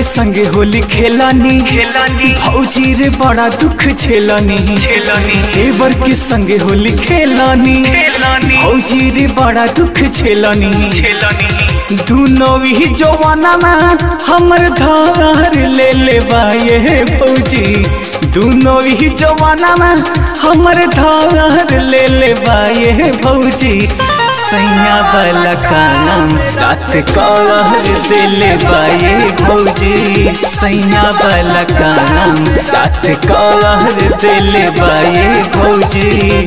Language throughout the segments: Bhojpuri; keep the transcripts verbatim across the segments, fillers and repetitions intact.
संगे होली खेलानी भौजी रे बड़ा दुख झेलानी देवर के संगे होली खेलानी भौजी रे बड़ा दुख झेलानी दोनों ही जवाना में हमर धार ले ले बाये भौजी दोनों ही जवाना में हमर धार ले ले बाये भौजी सैया वाला काम रात कहर दिले बाये भौजी सैया वाला काम रात कहर दिले बाये भौजी।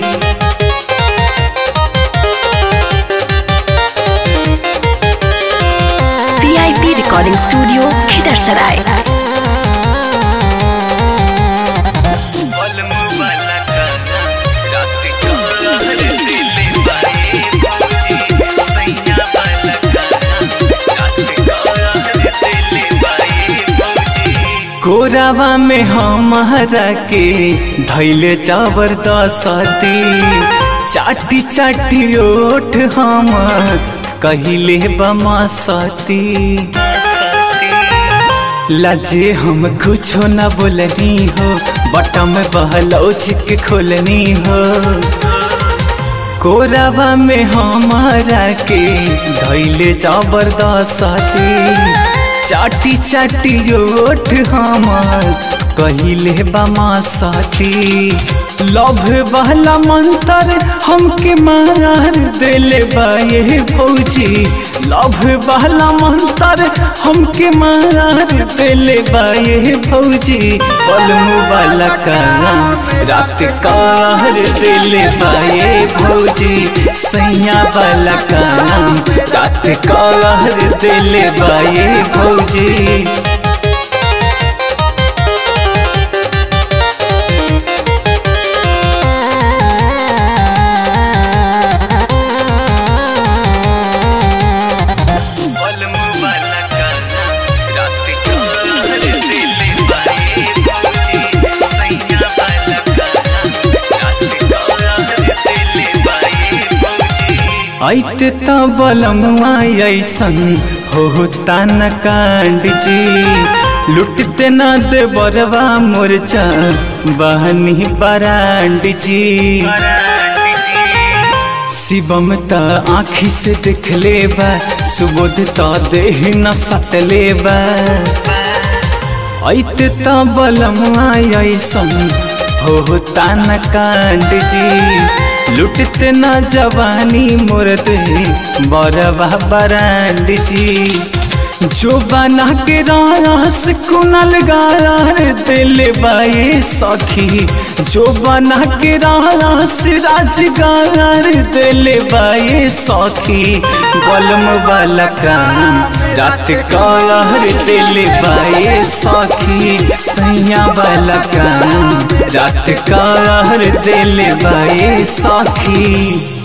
VIP recording studio Khidarsarai. कोरावा में हमारा के धैले जबरदस्ती चाटी चाटी ओठ हम कहिले बमासती लजे हम कुछो न बोलनी हो बटम बहलौच के खोलनी हो कोरावा में हमारा के धैले जबरदस्ती चाटी चाटी ओठ हमार कहिले बमासती लभ वाला मंत्र हमके मार दिले बाये भौजी लभ वाला मंत्र हमके मार दिले बाये भौजी पलमू वाला काम रात कहर दिले बाये भौजी सैया वाला काम रात कहर दिले बाये भौजी। आइते तो बलमुआ ऐसन होता न कांड जी लुटते न दे बरवा मोर्चा बहनी बरांड जी शिवम त आँखी से देख ले बा सुबोध तो देह न सट ले बा आइते तो बलमुआ ऐसन होता न कांड जी लुटते न जवानी मुर्दे बरवा बरांड जी जो बना के रास कुनल गार दिल बाये सखी जो बना के रास राजगार दिल बाये सखी बलम वाला काम रात कहर दिल बाये सखी सैया वाला काम रात कहर दिल बाये सखी।